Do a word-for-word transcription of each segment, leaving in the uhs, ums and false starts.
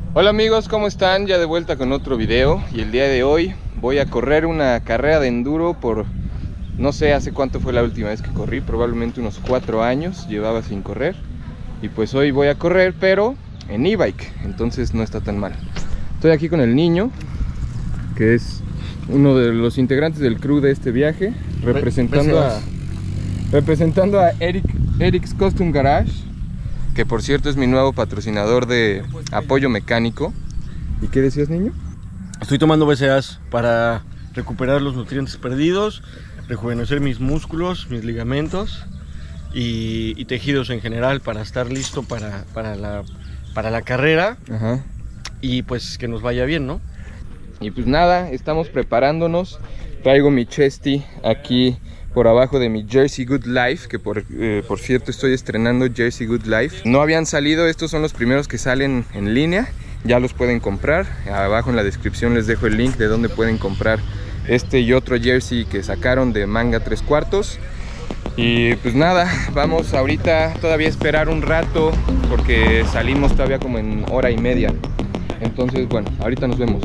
Hola amigos, ¿cómo están? Ya de vuelta con otro video. Y el día de hoy voy a correr una carrera de enduro por... No sé hace cuánto fue la última vez que corrí, probablemente unos cuatro años llevaba sin correr. Y pues hoy voy a correr, pero en e-bike, entonces no está tan mal. Estoy aquí con el niño, que es uno de los integrantes del crew de este viaje, representando a, representando a Eric, Eric's Custom Garage, que por cierto es mi nuevo patrocinador de apoyo mecánico. ¿Y qué decías, niño? Estoy tomando B C As para recuperar los nutrientes perdidos, rejuvenecer mis músculos, mis ligamentos y, y tejidos en general para estar listo para, para, la, para la carrera. Ajá. Y pues que nos vaya bien, ¿no? Y pues nada, estamos preparándonos. Traigo mi chesty aquí por abajo de mi Jersey Good Life, que por, eh, por cierto estoy estrenando Jersey Good Life. No habían salido, estos son los primeros que salen en línea. Ya los pueden comprar. Abajo en la descripción les dejo el link de donde pueden comprar este y otro jersey que sacaron de manga tres cuartos. Y pues nada, vamos ahorita todavía a esperar un rato porque salimos todavía como en hora y media. Entonces bueno, ahorita nos vemos.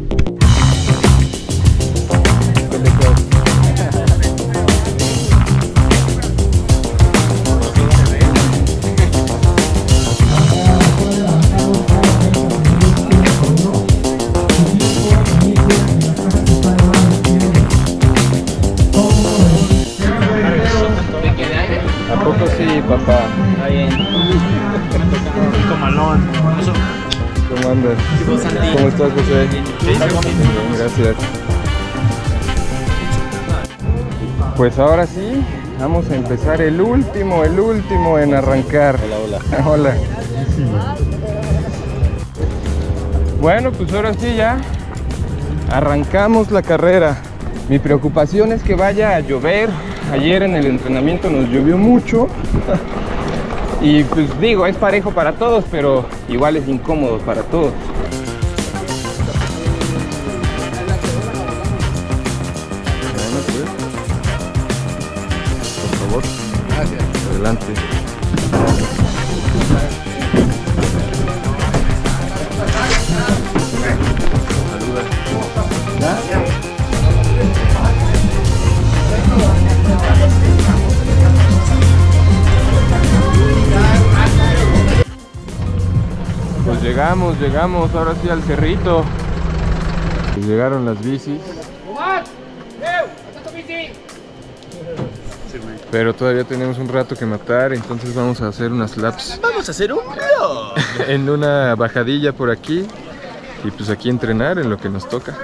¿A poco sí, papá? Está bien. Comalón. ¿Cómo andas? ¿Cómo estás, José? Bien, gracias. Pues ahora sí, vamos a empezar el último, el último en arrancar. Hola, hola. Hola. Bueno, pues ahora sí ya arrancamos la carrera. Mi preocupación es que vaya a llover. Ayer en el entrenamiento nos llovió mucho. Y pues digo, es parejo para todos, pero igual es incómodo para todos. Bueno, pues, por favor. Gracias. Adelante. Saluda. Gracias. Pues llegamos, llegamos ahora sí al cerrito. Pues llegaron las bicis. Pero todavía tenemos un rato que matar, entonces vamos a hacer unas laps. Vamos a hacer un vlog en una bajadilla por aquí. Y pues aquí entrenar en lo que nos toca.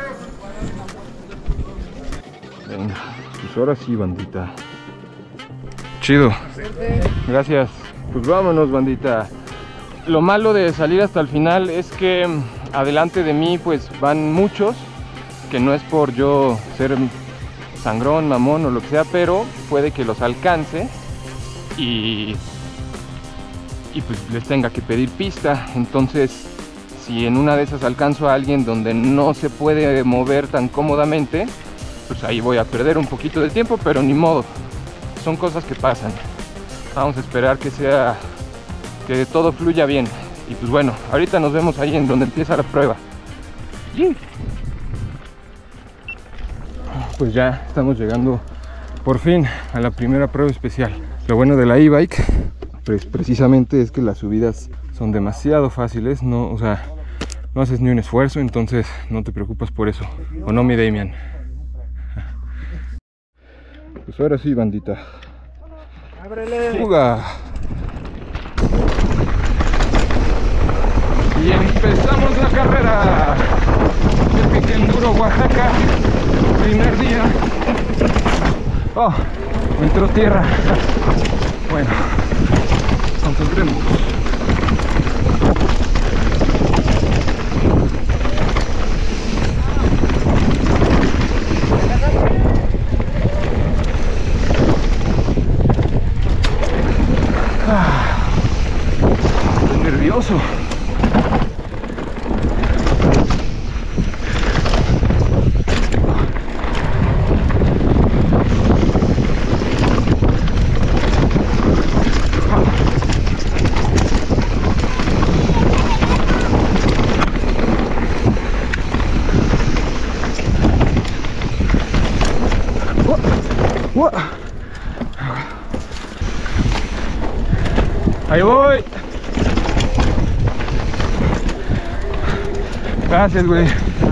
Venga, pues ahora sí, bandita. Chido. Gracias. Pues vámonos, bandita. Lo malo de salir hasta el final es que adelante de mí pues van muchos, que no es por yo ser sangrón, mamón o lo que sea, pero puede que los alcance y, y pues les tenga que pedir pista. Entonces, si en una de esas alcanzo a alguien donde no se puede mover tan cómodamente, pues ahí voy a perder un poquito de tiempo, pero ni modo, son cosas que pasan. Vamos a esperar que sea... que todo fluya bien. Y pues bueno, ahorita nos vemos ahí en donde empieza la prueba. ¡Sí! Pues ya estamos llegando por fin a la primera prueba especial. Lo bueno de la e-bike pues precisamente es que las subidas son demasiado fáciles, no, o sea, no haces ni un esfuerzo, entonces no te preocupas por eso. ¿O no, mi Damian? Pues ahora sí, bandita. ¡Ábrele! ¡Fuga! Y empezamos la carrera. Epic Enduro Oaxaca, primer día. Oh, entró tierra. Bueno, concentremos. Ah, estoy nervioso. ¡Uah! Ahí voy. Gracias, güey.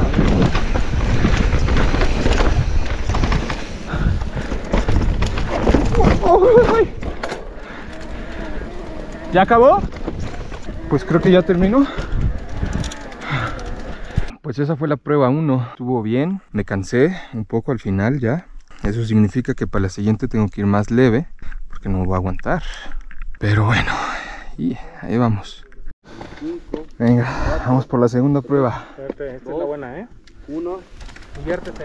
¿Ya acabó? Pues creo que ya terminó. Pues esa fue la prueba uno. Estuvo bien, me cansé un poco al final ya. Eso significa que para la siguiente tengo que ir más leve, porque no me voy a aguantar. Pero bueno, y ahí vamos. Venga, vamos por la segunda prueba. Esta es la buena, ¿eh? Uno. Diviértete.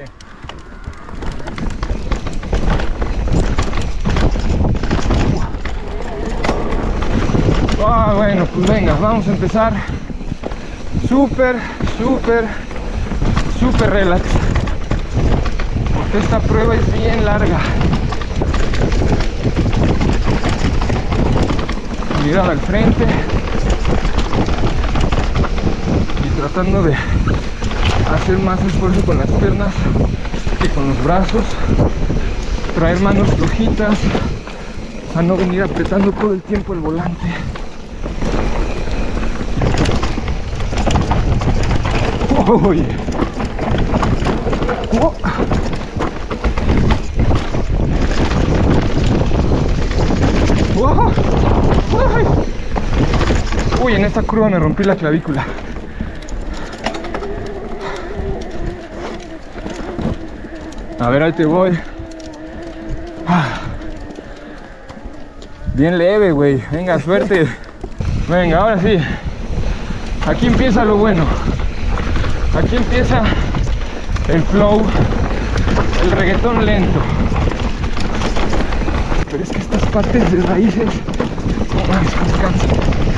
Ah, bueno, pues venga, vamos a empezar súper, súper, súper relax, porque esta prueba es bien larga. Mirada al frente y tratando de hacer más esfuerzo con las piernas que con los brazos, traer manos flojitas, a no venir apretando todo el tiempo el volante. Uy. Oh. Oh. Uy, en esta curva me rompí la clavícula. A ver, ahí te voy. Bien leve, güey. Venga, suerte. Venga, ahora sí. Aquí empieza lo bueno. Aquí empieza el flow, el reggaetón lento. Pero es que estas partes de raíces, no más descanso.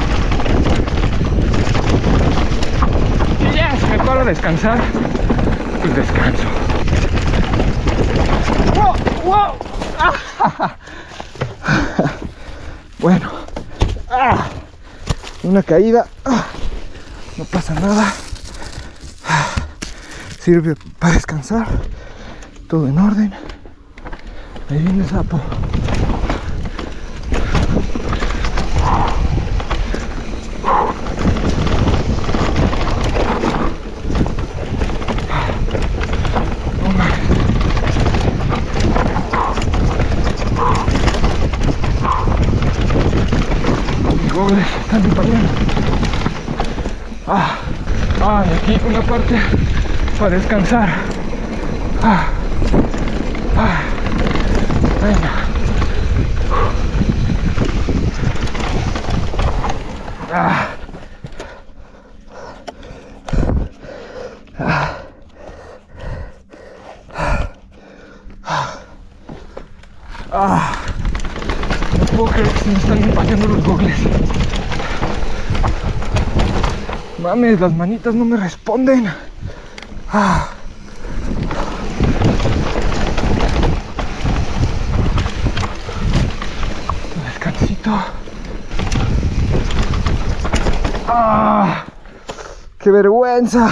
Y ya, si me paro a descansar, pues descanso. ¡Wow! ¡Wow! ¡Ah! Bueno, ¡ah! Una caída, ¡ah! No pasa nada. Sirve para descansar, todo en orden. Ahí viene el sapo. No mames. Mis gobles están empañando. Ah, ah, y aquí una parte para descansar. Ah, ah, venga. Ah, ah, ah. No puedo creer que se me están empañando los gogles. Mames, las manitas no me responden. Ah. Descansito. Ah, qué vergüenza.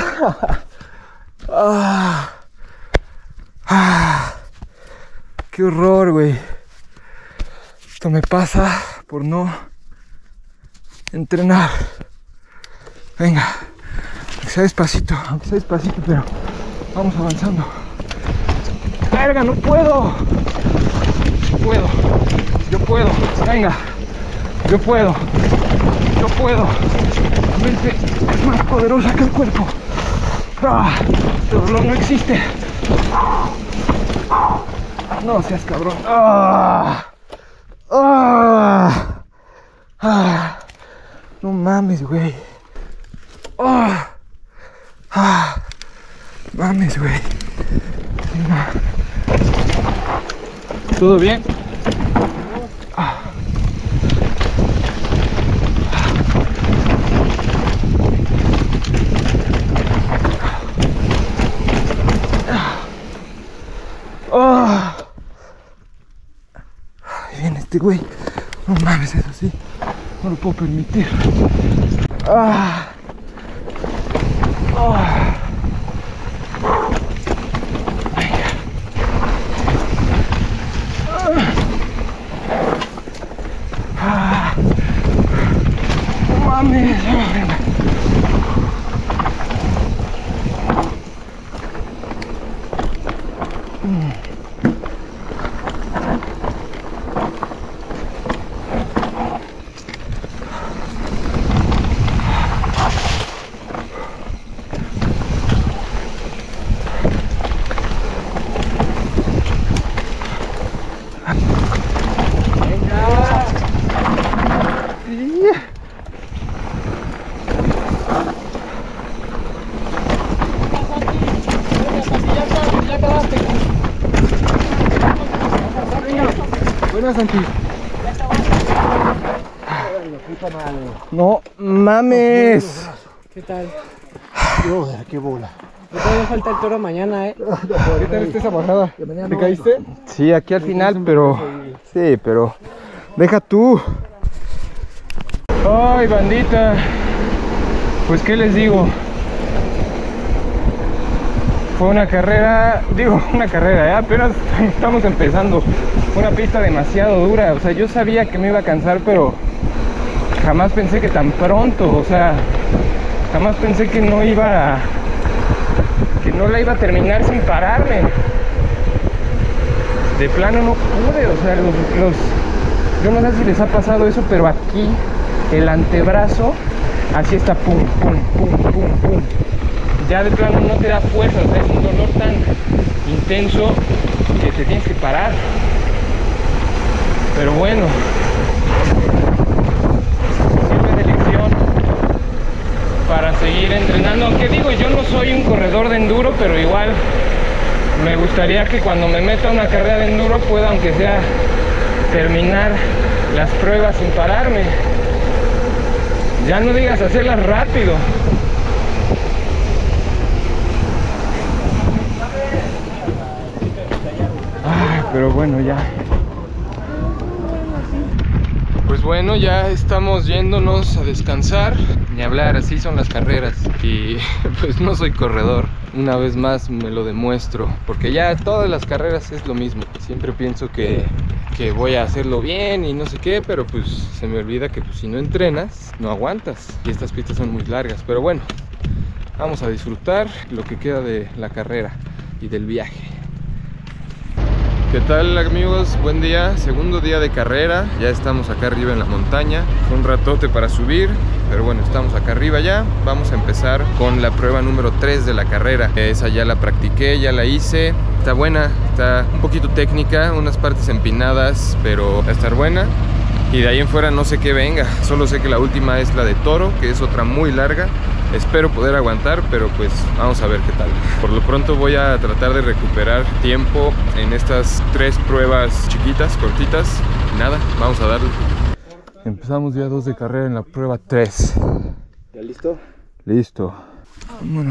Ah. Ah. Qué horror, güey. Esto me pasa por no entrenar. Venga, aunque sea despacito, aunque sea despacito, pero vamos avanzando. ¡Verga, no puedo! Yo puedo, yo puedo, venga, yo puedo, yo puedo. La mente es más poderosa que el cuerpo. ¡Ah! El dolor no existe. No seas cabrón. ¡Ah! ¡Ah! ¡Ah! No mames, güey. ¡Ah! ¡Ah! Mames, güey. ¿Todo bien? Ah. Ah. Ahí viene este güey. No mames, eso sí. No lo puedo permitir. Ah. Ah. buenas, Santi. No mames. ¿Qué tal? Joder, qué bola. No todavía falta el toro mañana, ¿eh? ¿Qué tal está esa bajada? ¿Te caíste? Sí, aquí al final, pero... Sí, pero... Deja tú. Ay, bandita. Pues, ¿qué les digo? Fue una carrera... Digo, una carrera, ¿eh? Apenas estamos empezando. Fue una pista demasiado dura. O sea, yo sabía que me iba a cansar, pero... Jamás pensé que tan pronto. O sea... Jamás pensé que no iba a... Que no la iba a terminar sin pararme. De plano no pude. O sea, los... los yo no sé si les ha pasado eso, pero aquí... El antebrazo... Así está, pum, pum, pum, pum, pum. Ya de plano no te da fuerza, o sea, es un dolor tan intenso que te tienes que parar. Pero bueno, sirve de lección para seguir entrenando. Aunque digo, yo no soy un corredor de enduro, pero igual me gustaría que cuando me meta a una carrera de enduro pueda, aunque sea, terminar las pruebas sin pararme. Ya no digas hacerlas rápido. Ay, pero bueno, ya. Pues bueno, ya estamos yéndonos a descansar. Ni hablar, así son las carreras. Y pues no soy corredor. Una vez más me lo demuestro. Porque ya todas las carreras es lo mismo. Siempre pienso que, que voy a hacerlo bien y no sé qué. Pero pues se me olvida que pues, si no entrenas, no aguantas. Y estas pistas son muy largas. Pero bueno, vamos a disfrutar lo que queda de la carrera y del viaje. ¿Qué tal, amigos? Buen día, segundo día de carrera. Ya estamos acá arriba en la montaña. Fue un ratote para subir, pero bueno, estamos acá arriba ya. Vamos a empezar con la prueba número tres de la carrera. Esa ya la practiqué, ya la hice. Está buena, está un poquito técnica, unas partes empinadas, pero va a estar buena. Y de ahí en fuera no sé qué venga. Solo sé que la última es la de Toro, que es otra muy larga. Espero poder aguantar, pero pues vamos a ver qué tal. Por lo pronto voy a tratar de recuperar tiempo en estas tres pruebas chiquitas, cortitas. Y nada, vamos a darle. Empezamos día dos de carrera en la prueba tres. ¿Ya listo? Listo. Vámonos.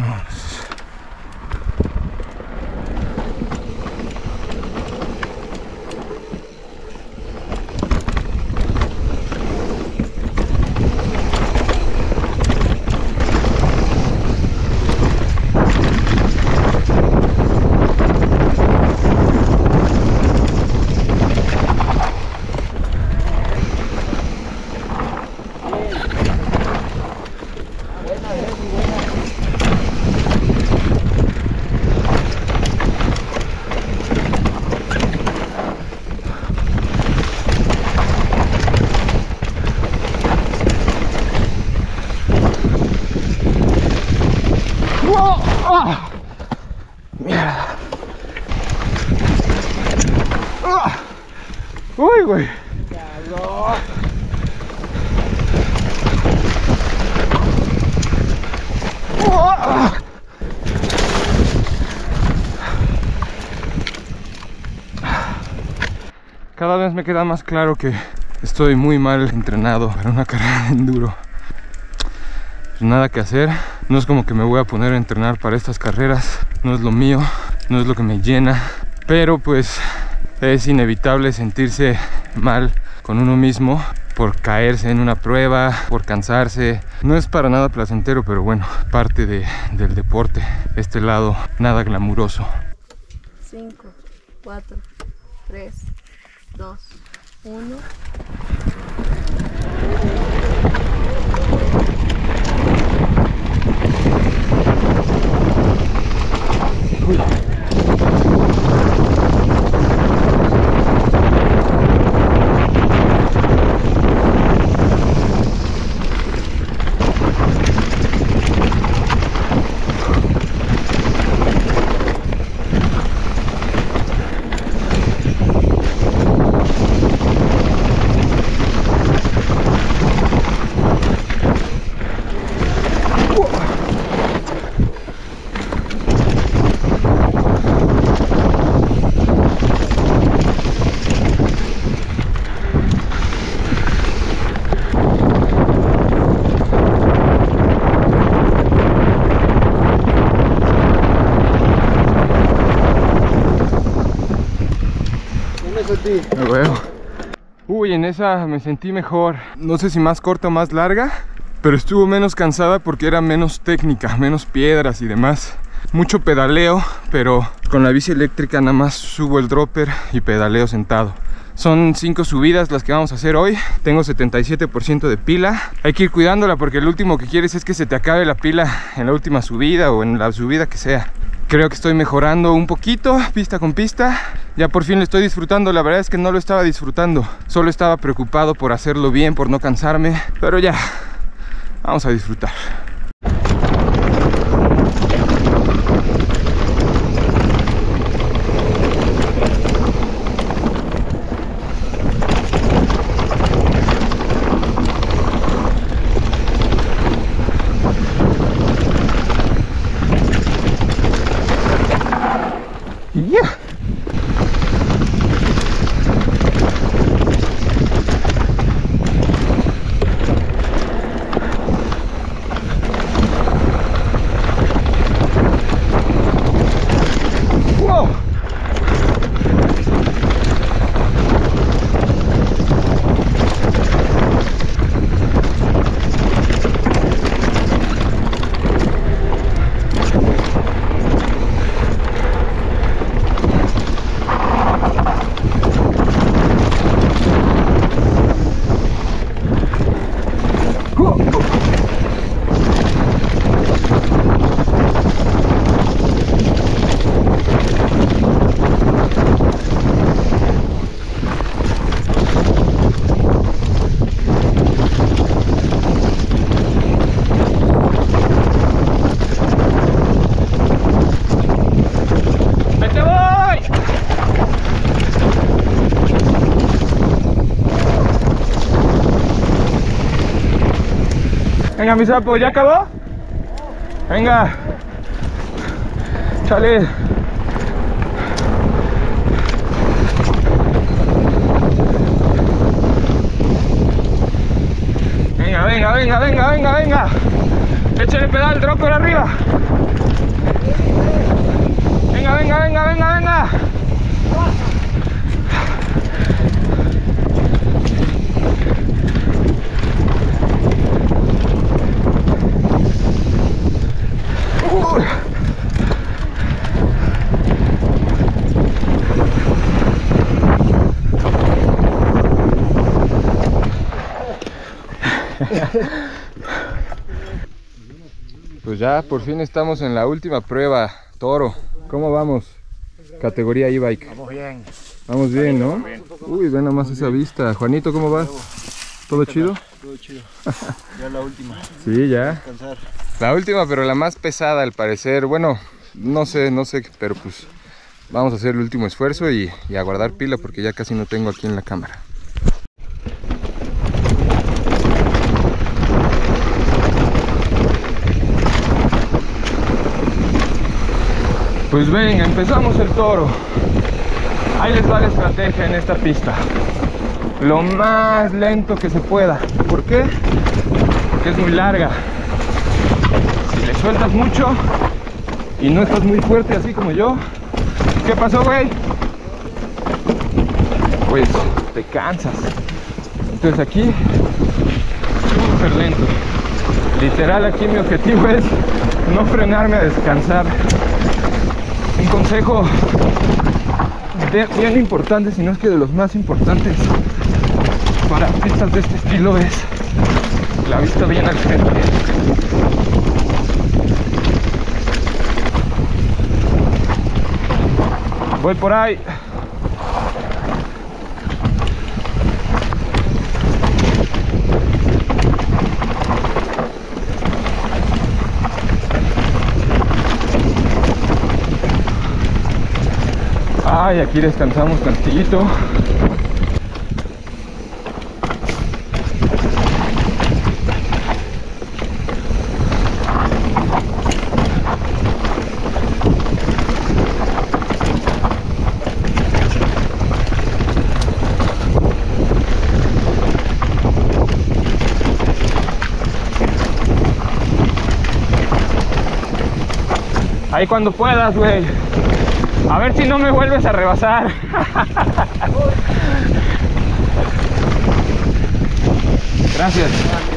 ¡Ah! ¡Mierda! ¡Ah! ¡Uy, güey! ¡Ah! Cada vez me queda más claro que estoy muy mal entrenado para una carrera de enduro. Nada que hacer, no es como que me voy a poner a entrenar para estas carreras, no es lo mío, no es lo que me llena, pero pues es inevitable sentirse mal con uno mismo por caerse en una prueba, por cansarse. No es para nada placentero, pero bueno, parte de, del deporte, este lado nada glamuroso. cinco, cuatro, tres, dos, uno. Uy. Sí. Me huevo. Uy, en esa me sentí mejor. No sé si más corta o más larga, pero estuvo menos cansada porque era menos técnica, menos piedras y demás. Mucho pedaleo, pero con la bici eléctrica nada más subo el dropper y pedaleo sentado. Son cinco subidas las que vamos a hacer hoy. Tengo setenta y siete por ciento de pila. Hay que ir cuidándola porque lo último que quieres es que se te acabe la pila en la última subida o en la subida que sea. Creo que estoy mejorando un poquito, pista con pista. Ya por fin lo estoy disfrutando. La verdad es que no lo estaba disfrutando. Solo estaba preocupado por hacerlo bien, por no cansarme. Pero ya, vamos a disfrutar. Yeah. Whoa. Venga, mi sapo, ¿ya acabó? Venga. Chale. Venga, venga, venga, venga, venga, venga. Échale pedal, drop por arriba. Venga, venga, venga, venga, venga. Pues ya por fin estamos en la última prueba, Toro. ¿Cómo vamos? Categoría e-bike. Vamos bien. Vamos bien, ¿no? Uy, ven nomás esa vista. Juanito, ¿cómo vas? ¿Todo chido? Todo chido. Ya la última. Sí, ya. Descansar. La última, pero la más pesada al parecer. Bueno, no sé, no sé, pero pues vamos a hacer el último esfuerzo y, y a guardar pila porque ya casi no tengo aquí en la cámara. Pues venga, empezamos el Toro. Ahí les va la estrategia en esta pista. Lo más lento que se pueda. ¿Por qué? Porque es muy larga. Si le sueltas mucho y no estás muy fuerte así como yo, ¿qué pasó, güey? Pues te cansas. Entonces aquí, súper lento. Literal, aquí mi objetivo es no frenarme a descansar. Un consejo de, bien importante, si no es que de los más importantes para pistas de este estilo, es la vista bien al frente. Voy por ahí. Ay, aquí descansamos tantito. Ahí cuando puedas, güey. A ver si no me vuelves a rebasar. Gracias.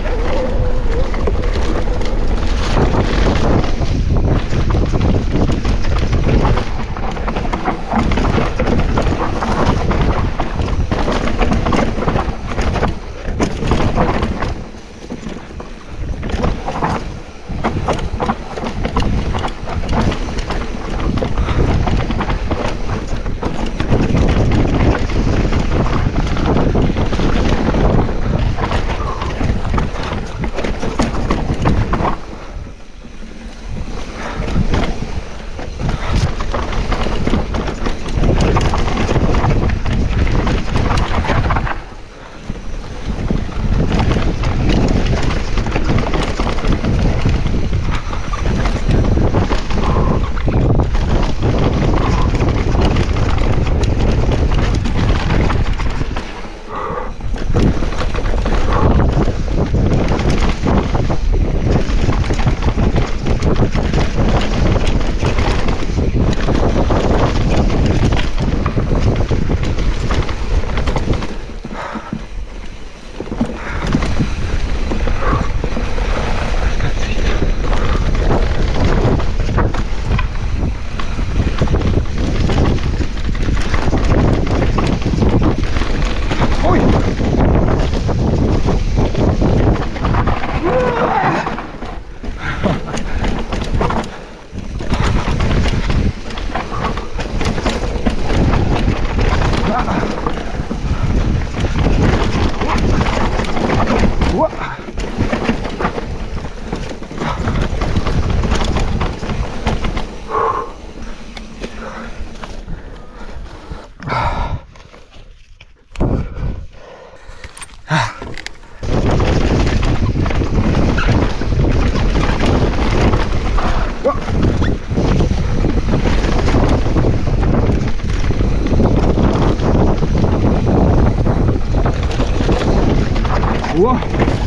Wow.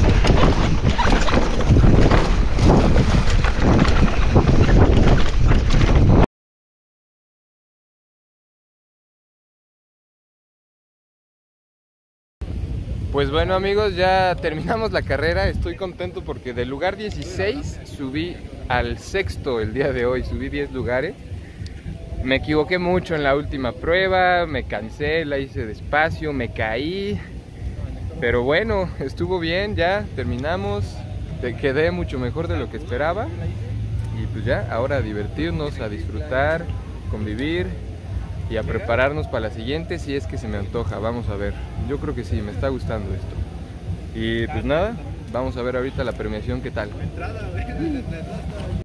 Pues bueno amigos, ya terminamos la carrera. Estoy contento porque del lugar dieciséis subí al sexto el día de hoy, subí diez lugares. Me equivoqué mucho en la última prueba, me cansé, la hice despacio, me caí. Pero bueno, estuvo bien, ya terminamos, quedé mucho mejor de lo que esperaba. Y pues ya, ahora a divertirnos, a disfrutar, convivir y a prepararnos para la siguiente si es que se me antoja. Vamos a ver, yo creo que sí, me está gustando esto. Y pues nada, vamos a ver ahorita la premiación qué tal.